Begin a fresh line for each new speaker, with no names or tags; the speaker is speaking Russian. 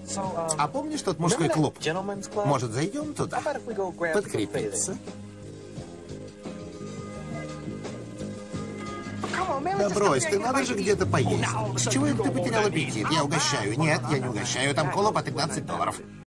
А помнишь тот мужской клуб? Может, зайдем туда? Подкрепиться? Да брось, ты надо же где-то поесть. С чего это ты потерял аппетит? Я угощаю. Нет, я не угощаю. Там кола по $13.